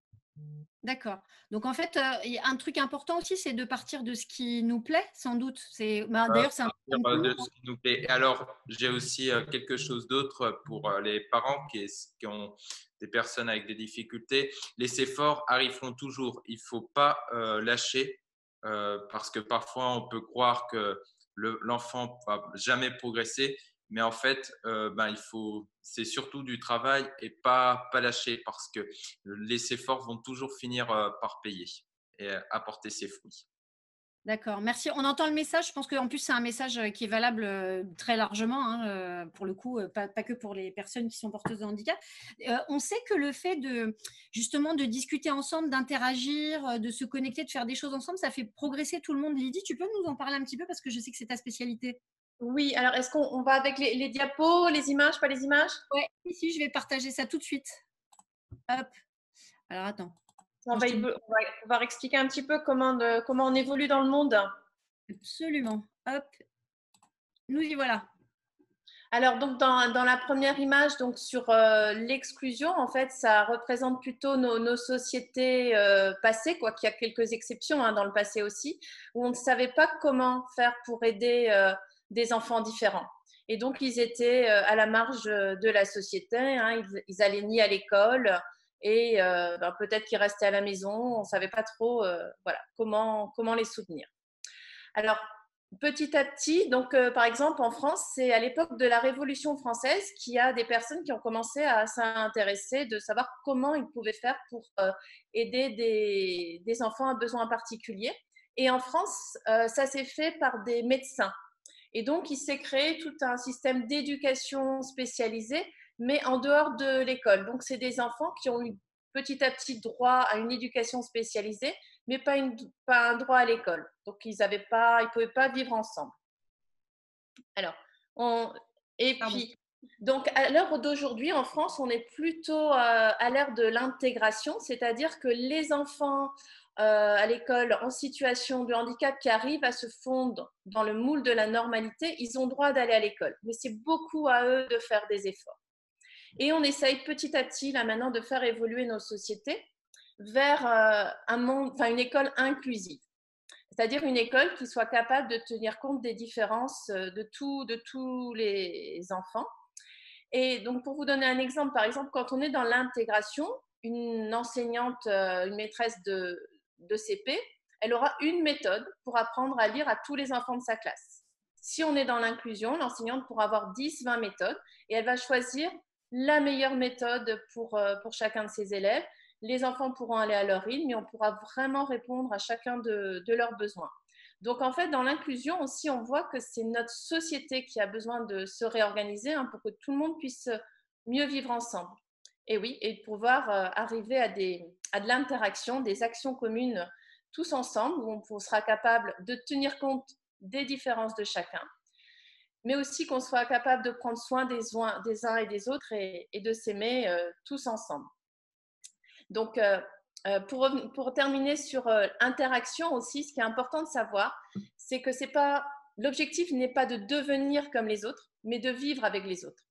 D'accord. Donc en fait, euh, y a un truc important aussi, c'est de partir de ce qui nous plaît, sans doute. C'est, bah, d'ailleurs, c'est un peu Partir, euh, comme de ce qui nous plaît. Et alors, j'ai aussi euh, quelque chose d'autre pour euh, les parents qui, est- qui ont des personnes avec des difficultés. Les efforts arriveront toujours. Il ne faut pas euh, lâcher euh, parce que parfois on peut croire que le- l'enfant ne va jamais progresser, mais en fait, euh, ben, il faut, c'est surtout du travail et pas, pas lâcher parce que les efforts vont toujours finir euh, par payer et euh, apporter ses fruits. D'accord, merci. On entend le message. Je pense qu'en plus, c'est un message euh, qui est valable euh, très largement, hein, euh, pour le coup, euh, pas, pas que pour les personnes qui sont porteuses de handicap. Euh, on sait que le fait de, justement, de discuter ensemble, d'interagir, euh, de se connecter, de faire des choses ensemble, ça fait progresser tout le monde. Lydie, tu peux nous en parler un petit peu parce que je sais que c'est ta spécialité. Oui, alors est-ce qu'on on va avec les, les diapos, les images, pas les images? Ouais, ici, je vais partager ça tout de suite. Hop. Alors, attends. On Quand va, je te dis- on va, on va expliquer un petit peu comment, de, comment on évolue dans le monde. Absolument. Hop. Nous y voilà. Alors, donc, dans, dans la première image, donc sur euh, l'exclusion, en fait, ça représente plutôt nos, nos sociétés euh, passées, quoi, qu'il y a quelques exceptions hein, dans le passé aussi, où on ne savait pas comment faire pour aider euh, des enfants différents. Et donc, ils étaient euh, à la marge de la société, hein, ils, ils allaient ni à l'école et euh, ben, peut-être qu'ils restaient à la maison, on ne savait pas trop euh, voilà, comment, comment les soutenir. Alors, petit à petit, donc euh, par exemple en France, c'est à l'époque de la Révolution française qu'il y a des personnes qui ont commencé à s'intéresser de savoir comment ils pouvaient faire pour euh, aider des, des enfants à besoins particuliers. Et en France, euh, ça s'est fait par des médecins. Et donc, il s'est créé tout un système d'éducation spécialisée, mais en dehors de l'école. Donc, c'est des enfants qui ont eu petit à petit droit à une éducation spécialisée, mais pas, une, pas un droit à l'école. Donc, ils ne pouvaient pas vivre ensemble. Alors, on, et Pardon. puis, Donc, à l'heure d'aujourd'hui, en France, on est plutôt euh, à l'ère de l'intégration, c'est-à-dire que les enfants euh, à l'école en situation de handicap qui arrivent à se fondre dans le moule de la normalité, ils ont droit d'aller à l'école. Mais c'est beaucoup à eux de faire des efforts. Et on essaye petit à petit, là maintenant, de faire évoluer nos sociétés vers euh, un monde, enfin, une école inclusive. C'est-à-dire une école qui soit capable de tenir compte des différences de, tout, de tous les enfants. Et donc, pour vous donner un exemple, par exemple, quand on est dans l'intégration, une enseignante, une maîtresse de, de C P, elle aura une méthode pour apprendre à lire à tous les enfants de sa classe. Si on est dans l'inclusion, l'enseignante pourra avoir dix, vingt méthodes et elle va choisir la meilleure méthode pour, pour chacun de ses élèves. Les enfants pourront aller à leur rythme et on pourra vraiment répondre à chacun de, de leurs besoins. Donc, en fait, dans l'inclusion aussi, on voit que c'est notre société qui a besoin de se réorganiser hein, pour que tout le monde puisse mieux vivre ensemble. Et oui, et pouvoir euh, arriver à, des, à de l'interaction, des actions communes tous ensemble, où on sera capable de tenir compte des différences de chacun, mais aussi qu'on soit capable de prendre soin des, des uns et des autres et, et de s'aimer euh, tous ensemble. Donc, euh, pour, pour terminer sur euh, interaction aussi, ce qui est important de savoir, c'est que c'est pas, l'objectif n'est pas de devenir comme les autres, mais de vivre avec les autres.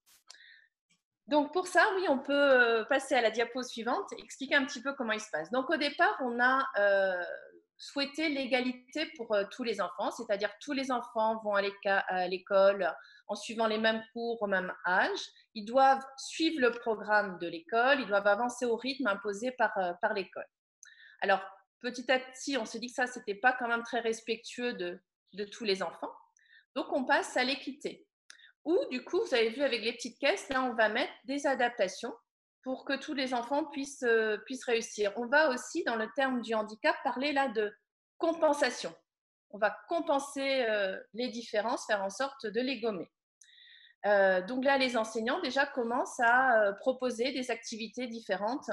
Donc, pour ça, oui, on peut passer à la diapo suivante, expliquer un petit peu comment il se passe. Donc, au départ, on a euh, souhaité l'égalité pour euh, tous les enfants, c'est-à-dire que tous les enfants vont à l'école en suivant les mêmes cours au même âge. Ils doivent suivre le programme de l'école, ils doivent avancer au rythme imposé par, euh, par l'école. Alors, petit à petit, on se dit que ça, ce n'était pas quand même très respectueux de, de tous les enfants. Donc, on passe à l'équité. Où, du coup, vous avez vu avec les petites caisses, là, on va mettre des adaptations pour que tous les enfants puissent, euh, puissent réussir. On va aussi, dans le terme du handicap, parler là de compensation. On va compenser euh, les différences, faire en sorte de les gommer. Euh, donc là, les enseignants déjà commencent à euh, proposer des activités différentes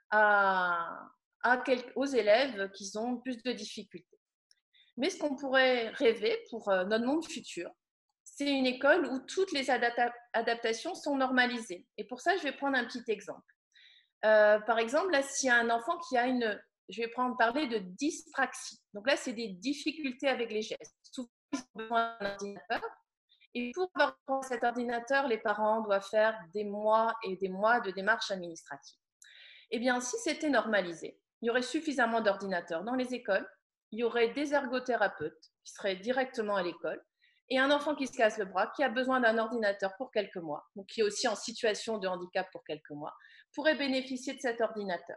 à, à quelques, aux élèves qui ont plus de difficultés. Mais ce qu'on pourrait rêver pour euh, notre monde futur, c'est une école où toutes les adapta- adaptations sont normalisées. Et pour ça, je vais prendre un petit exemple. Euh, par exemple, là, s'il y a un enfant qui a une, je vais prendre, parler de dyspraxie. Donc là, c'est des difficultés avec les gestes. Souvent, ils ont besoin d'un ordinateur. Et pour avoir cet ordinateur, les parents doivent faire des mois et des mois de démarches administratives. Eh bien, si c'était normalisé, il y aurait suffisamment d'ordinateurs dans les écoles, il y aurait des ergothérapeutes qui seraient directement à l'école, et un enfant qui se casse le bras, qui a besoin d'un ordinateur pour quelques mois, ou qui est aussi en situation de handicap pour quelques mois, pourrait bénéficier de cet ordinateur.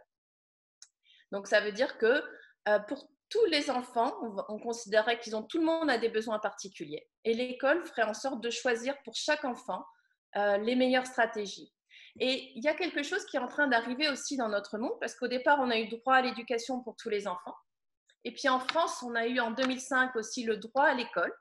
Donc, ça veut dire que euh, pour tous les enfants, on, on considérait qu'ils ont, tout le monde a des besoins particuliers. Et l'école ferait en sorte de choisir pour chaque enfant euh, les meilleures stratégies. Et il y a quelque chose qui est en train d'arriver aussi dans notre monde, parce qu'au départ, on a eu droit à l'éducation pour tous les enfants. Et puis en France, on a eu en deux mille cinq aussi le droit à l'école.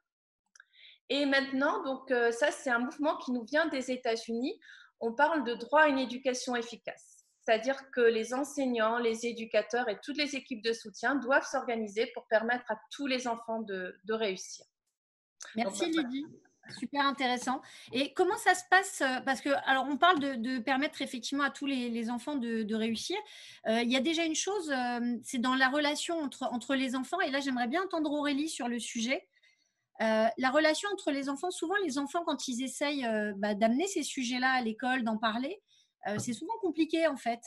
Et maintenant, donc euh, ça, c'est un mouvement qui nous vient des États-Unis. On parle de droit à une éducation efficace. C'est-à-dire que les enseignants, les éducateurs et toutes les équipes de soutien doivent s'organiser pour permettre à tous les enfants de, de réussir. Merci donc, Lydie, super intéressant. Et comment ça se passe? Parce que, alors, on parle de, de permettre effectivement à tous les, les enfants de, de réussir. Euh, il y a déjà une chose, euh, c'est dans la relation entre, entre les enfants. Et là, j'aimerais bien entendre Aurélie sur le sujet. Euh, la relation entre les enfants, souvent les enfants, quand ils essayent euh, bah, d'amener ces sujets-là à l'école, d'en parler, euh, c'est souvent compliqué en fait.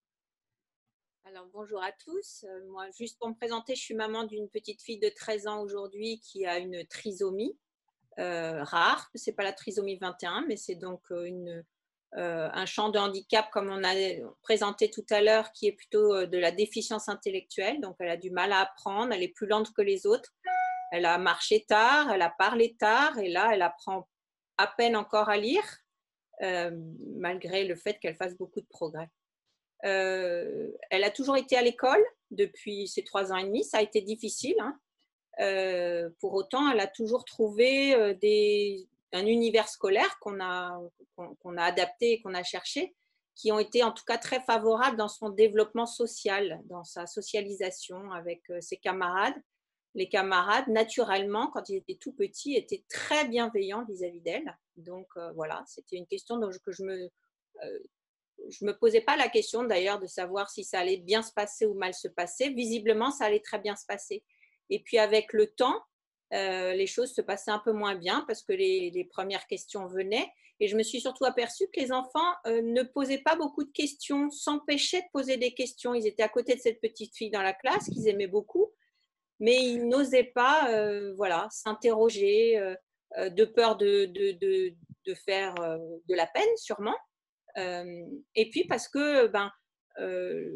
Alors bonjour à tous, euh, moi juste pour me présenter, je suis maman d'une petite fille de treize ans aujourd'hui qui a une trisomie euh, rare, c'est pas la trisomie vingt et un, mais c'est donc une, euh, un champ de handicap comme on a présenté tout à l'heure qui est plutôt de la déficience intellectuelle, donc elle a du mal à apprendre, elle est plus lente que les autres. Elle a marché tard, elle a parlé tard et là, elle apprend à peine encore à lire, euh, malgré le fait qu'elle fasse beaucoup de progrès. Euh, elle a toujours été à l'école depuis ses trois ans et demi, ça a été difficile. Hein. Euh, pour autant, elle a toujours trouvé des, un univers scolaire qu'on a, qu'on, qu'on a adapté et qu'on a cherché, qui ont été en tout cas très favorables dans son développement social, dans sa socialisation avec ses camarades. les camarades, naturellement, quand ils étaient tout petits, étaient très bienveillants vis-à-vis d'elle. Donc euh, voilà, c'était une question dont je, que je me, euh, je me posais pas la question d'ailleurs de savoir si ça allait bien se passer ou mal se passer. Visiblement, ça allait très bien se passer. Et puis avec le temps, euh, les choses se passaient un peu moins bien parce que les, les premières questions venaient. Et je me suis surtout aperçue que les enfants euh, ne posaient pas beaucoup de questions, s'empêchaient de poser des questions. Ils étaient à côté de cette petite fille dans la classe qu'ils aimaient beaucoup, mais ils n'osaient pas euh, voilà, s'interroger euh, euh, de peur de, de, de, de faire euh, de la peine, sûrement. Euh, et puis parce que ben, euh,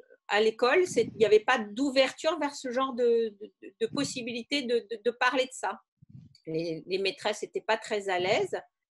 à l'école, il n'y avait pas d'ouverture vers ce genre de, de, de possibilité de, de, de parler de ça. Les, les maîtresses n'étaient pas très à l'aise.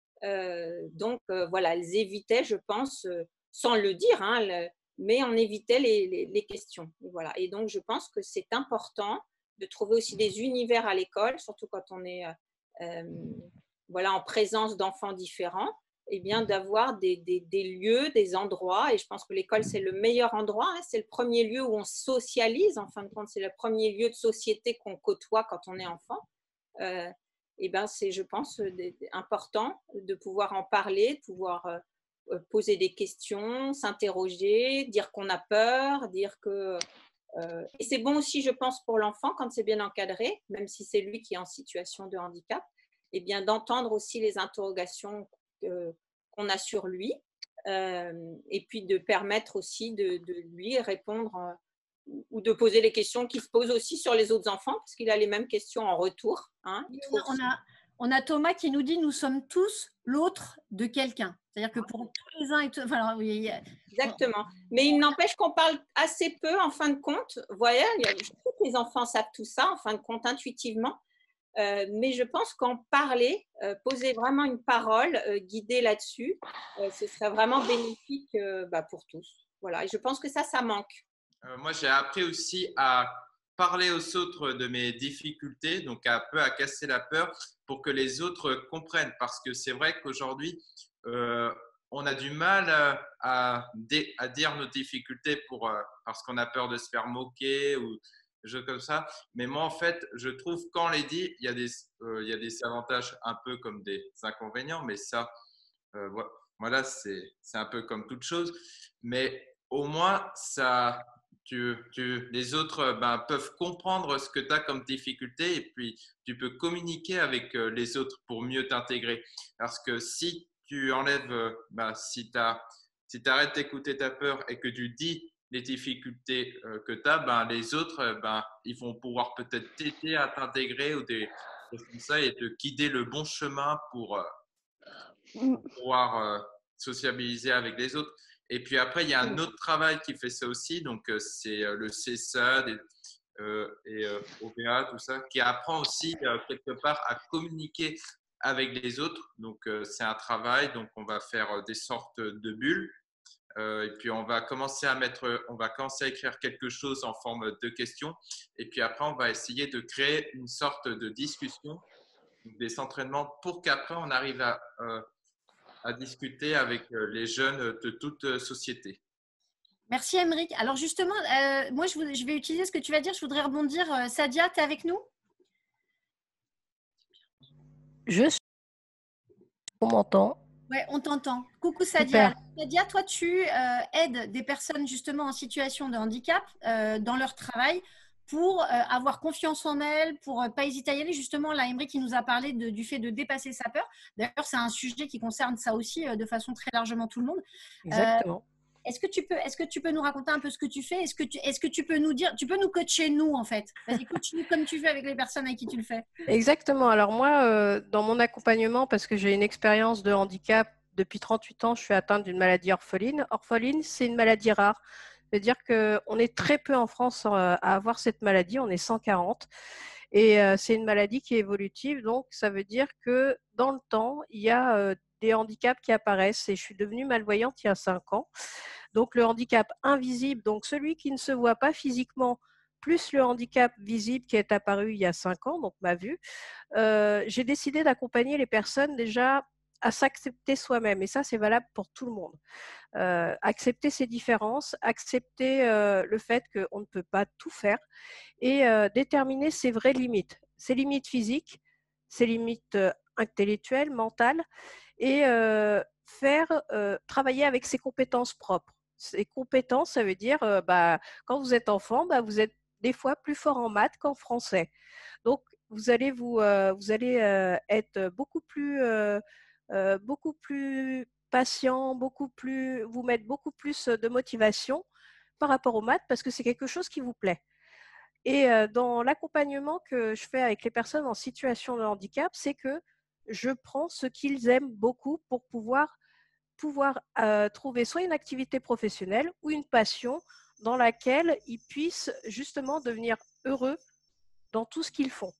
Euh, donc euh, voilà, elles évitaient, je pense, euh, sans le dire, hein, le, mais on évitait les, les, les questions. Et, voilà. Et donc je pense que c'est important de trouver aussi des univers à l'école, surtout quand on est euh, voilà, en présence d'enfants différents, et bien d'avoir des, des, des lieux, des endroits. Et je pense que l'école, c'est le meilleur endroit. Hein, c'est le premier lieu où on socialise. En fin de compte, c'est le premier lieu de société qu'on côtoie quand on est enfant. Euh, et ben c'est, je pense, important de pouvoir en parler, de pouvoir euh, poser des questions, s'interroger, dire qu'on a peur, dire que… Euh, et c'est bon aussi, je pense, pour l'enfant, quand c'est bien encadré, même si c'est lui qui est en situation de handicap, et bien d'entendre aussi les interrogations euh, qu'on a sur lui, euh, et puis de permettre aussi de, de lui répondre euh, ou de poser les questions qui se posent aussi sur les autres enfants, parce qu'il a les mêmes questions en retour. Hein. On, a, on, a, on a Thomas qui nous dit « Nous sommes tous l'autre de quelqu'un ». C'est-à-dire que pour tous les uns et tout… Enfin, oui, exactement. Mais il n'empêche qu'on parle assez peu, en fin de compte. Voyez, je sais que les enfants savent tout ça, en fin de compte, intuitivement. Euh, mais je pense qu'en parler, euh, poser vraiment une parole euh, guidée là-dessus, euh, ce serait vraiment bénéfique euh, bah, pour tous. Voilà. Et je pense que ça, ça manque. Euh, moi, j'ai appris aussi à parler aux autres de mes difficultés, donc un peu à casser la peur pour que les autres comprennent. Parce que c'est vrai qu'aujourd'hui, euh, on a du mal à, à dire nos difficultés pour, euh, parce qu'on a peur de se faire moquer ou des choses comme ça. Mais moi, en fait, je trouve quand on les dit, il y a des, euh, il y a des avantages un peu comme des inconvénients, mais ça, euh, voilà, c'est un peu comme toute chose. Mais au moins, ça… Tu, tu, les autres ben, peuvent comprendre ce que tu as comme difficulté et puis tu peux communiquer avec les autres pour mieux t'intégrer. Parce que si tu enlèves, ben, si tu si arrêtes d'écouter ta peur et que tu dis les difficultés que tu as, ben, les autres, ben, ils vont pouvoir peut-être t'aider à t'intégrer ou des choses comme ça et te guider le bon chemin pour, pour pouvoir euh, sociabiliser avec les autres. Et puis après, il y a un autre travail qui fait ça aussi, donc euh, c'est euh, le C S A D et, euh, et euh, O V A, tout ça, qui apprend aussi euh, quelque part à communiquer avec les autres. Donc euh, c'est un travail, donc on va faire euh, des sortes de bulles. Euh, et puis on va commencer à mettre, on va commencer à écrire quelque chose en forme de questions. Et puis après, on va essayer de créer une sorte de discussion, des entraînements pour qu'après on arrive à euh, à discuter avec les jeunes de toute société. Merci Aymeric. Alors justement, euh, moi je, vous, je vais utiliser ce que tu vas dire, je voudrais rebondir. Euh, Sadia, tu es avec nous? Je suis… On m'entend? Oui, on t'entend. Coucou Sadia. Alors, Sadia, toi tu euh, aides des personnes justement en situation de handicap euh, dans leur travail pour euh, avoir confiance en elles, pour ne euh, pas hésiter à y aller. Justement, là, Aymeric qui nous a parlé de, du fait de dépasser sa peur. D'ailleurs, c'est un sujet qui concerne ça aussi euh, de façon très largement tout le monde. Exactement. Euh, est-ce que tu peux, est-ce que tu peux nous raconter un peu ce que tu fais? Est-ce que tu, est-ce que tu peux nous dire, tu peux nous coacher nous en fait? Vas-y, coach-nous comme tu fais avec les personnes avec qui tu le fais. Exactement. Alors moi, euh, dans mon accompagnement, parce que j'ai une expérience de handicap depuis trente-huit ans, je suis atteinte d'une maladie orpheline. Orpheline, c'est une maladie rare. C'est-à-dire qu'on est très peu en France à avoir cette maladie, on est cent quarante. Et euh, c'est une maladie qui est évolutive, donc ça veut dire que dans le temps, il y a euh, des handicaps qui apparaissent. Et je suis devenue malvoyante il y a cinq ans. Donc le handicap invisible, donc celui qui ne se voit pas physiquement, plus le handicap visible qui est apparu il y a cinq ans, donc ma vue, euh, j'ai décidé d'accompagner les personnes déjà à s'accepter soi-même. Et ça, c'est valable pour tout le monde. Euh, accepter ses différences, accepter euh, le fait qu'on ne peut pas tout faire et euh, déterminer ses vraies limites, ses limites physiques, ses limites euh, intellectuelles, mentales, et euh, faire euh, travailler avec ses compétences propres. Ces compétences, ça veut dire, euh, bah, quand vous êtes enfant, bah, vous êtes des fois plus fort en maths qu'en français. Donc, vous allez, vous, euh, vous allez euh, être beaucoup plus, euh, euh, beaucoup plus patient, beaucoup plus, vous mettre beaucoup plus de motivation par rapport aux maths parce que c'est quelque chose qui vous plaît. Et euh, dans l'accompagnement que je fais avec les personnes en situation de handicap, c'est que je prends ce qu'ils aiment beaucoup pour pouvoir, pouvoir euh, trouver soit une activité professionnelle ou une passion dans laquelle ils puissent justement devenir heureux dans tout ce qu'ils font.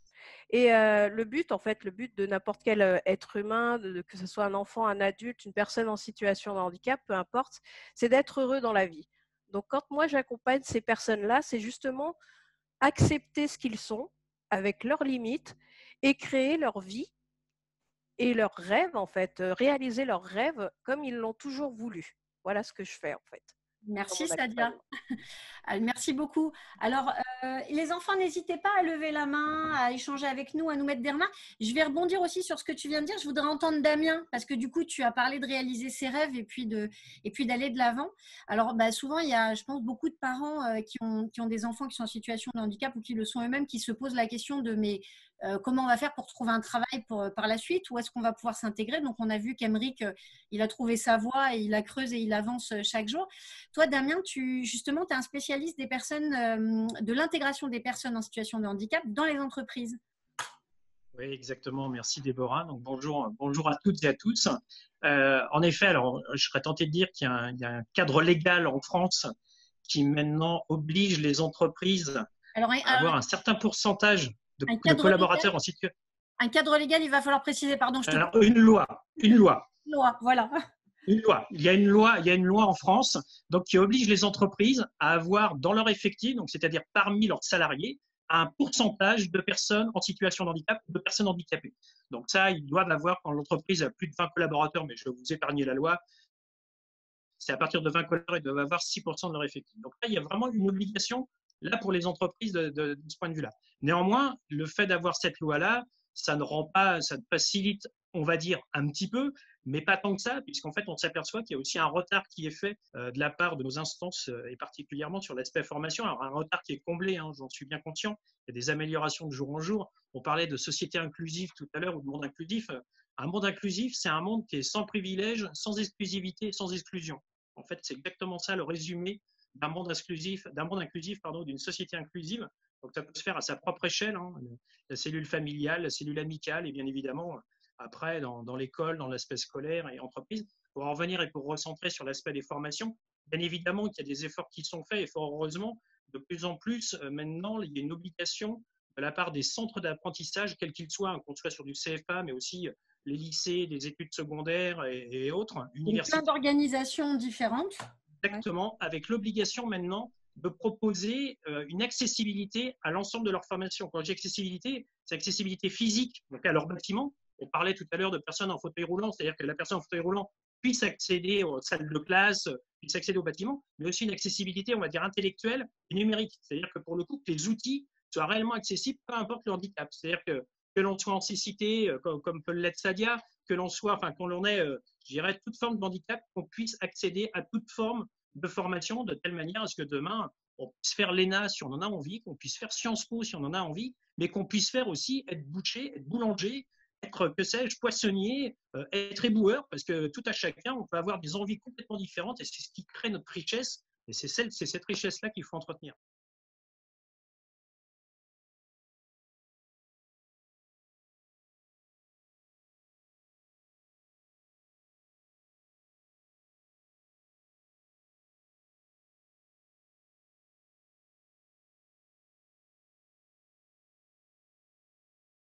Et euh, le but, en fait, le but de n'importe quel euh, être humain, de, de, que ce soit un enfant, un adulte, une personne en situation de handicap, peu importe, c'est d'être heureux dans la vie. Donc, quand moi j'accompagne ces personnes-là, c'est justement accepter ce qu'ils sont avec leurs limites et créer leur vie et leurs rêves, en fait, réaliser leurs rêves comme ils l'ont toujours voulu. Voilà ce que je fais, en fait. Merci Sadia. Merci beaucoup. Alors, euh, les enfants, n'hésitez pas à lever la main, à échanger avec nous, à nous mettre des remarques. Je vais rebondir aussi sur ce que tu viens de dire. Je voudrais entendre Damien, parce que du coup, tu as parlé de réaliser ses rêves et puis de, et puis d'aller de l'avant. Alors, bah, souvent, il y a, je pense, beaucoup de parents euh, qui, ont, qui ont des enfants qui sont en situation de handicap ou qui le sont eux-mêmes, qui se posent la question de mais euh, comment on va faire pour trouver un travail pour, par la suite, où est-ce qu'on va pouvoir s'intégrer. Donc, on a vu qu'Emeric, euh, il a trouvé sa voie et il la creuse et il avance chaque jour. Toi, Damien, tu, justement, tu es un spécialiste des personnes, euh, de l'intégration des personnes en situation de handicap dans les entreprises. Oui, exactement. Merci, Déborah. Donc, bonjour, bonjour à toutes et à tous. Euh, en effet, alors, je serais tenté de dire qu'il y a un, il y a un cadre légal en France qui maintenant oblige les entreprises alors, à alors, avoir un certain pourcentage de, de collaborateurs légal, en situation. Un cadre légal, il va falloir préciser, pardon. Je te alors, une loi, une loi. Une loi, voilà. Une loi. Il y a une loi, il y a une loi en France donc, qui oblige les entreprises à avoir dans leur effectif, donc c'est-à-dire parmi leurs salariés, un pourcentage de personnes en situation de handicap, de personnes handicapées. Donc ça, ils doivent l'avoir quand l'entreprise a plus de vingt collaborateurs, mais je vais vous épargner la loi. C'est à partir de vingt collaborateurs, ils doivent avoir six pour cent de leur effectif. Donc là, il y a vraiment une obligation là pour les entreprises de, de, de ce point de vue-là. Néanmoins, le fait d'avoir cette loi-là, ça ne rend pas, ça facilite, on va dire, un petit peu, mais pas tant que ça, puisqu'en fait, on s'aperçoit qu'il y a aussi un retard qui est fait euh, de la part de nos instances, euh, et particulièrement sur l'aspect formation. Alors, un retard qui est comblé, hein, j'en suis bien conscient. Il y a des améliorations de jour en jour. On parlait de société inclusive tout à l'heure, ou de monde inclusif. Un monde inclusif, c'est un monde qui est sans privilège, sans exclusivité, sans exclusion. En fait, c'est exactement ça le résumé d'un monde inclusif, d'un monde inclusif, pardon, d'une société inclusive. Donc, ça peut se faire à sa propre échelle, hein, la cellule familiale, la cellule amicale, et bien évidemment, après, dans, dans l'école, dans l'aspect scolaire et entreprise. Pour en revenir et pour recentrer sur l'aspect des formations, bien évidemment qu'il y a des efforts qui sont faits et fort heureusement, de plus en plus, maintenant, il y a une obligation de la part des centres d'apprentissage, quels qu'ils soient, hein, qu'on soit sur du C F A, mais aussi les lycées, les études secondaires et, et autres, universités. Plein d'organisations différentes. Exactement, avec l'obligation maintenant de proposer euh, une accessibilité à l'ensemble de leur formation. Quand j'ai accessibilité, c'est accessibilité physique, donc à leur bâtiment. On parlait tout à l'heure de personnes en fauteuil roulant, c'est-à-dire que la personne en fauteuil roulant puisse accéder aux salles de classe, puisse accéder au bâtiment, mais aussi une accessibilité, on va dire, intellectuelle et numérique. C'est-à-dire que pour le coup, que les outils soient réellement accessibles, peu importe le handicap. C'est-à-dire que, que l'on soit en cécité, comme, comme peut l'être Sadia, que l'on soit, enfin, qu'on l'on ait, euh, je dirais, toute forme de handicap, qu'on puisse accéder à toute forme de formation de telle manière à ce que demain, on puisse faire l'E N A si on en a envie, qu'on puisse faire Sciences Po si on en a envie, mais qu'on puisse faire aussi être boucher, être boulanger, être, que sais-je, poissonnier, euh, être éboueur, parce que tout à chacun, on peut avoir des envies complètement différentes et c'est ce qui crée notre richesse et c'est, celle, c'est cette richesse-là qu'il faut entretenir.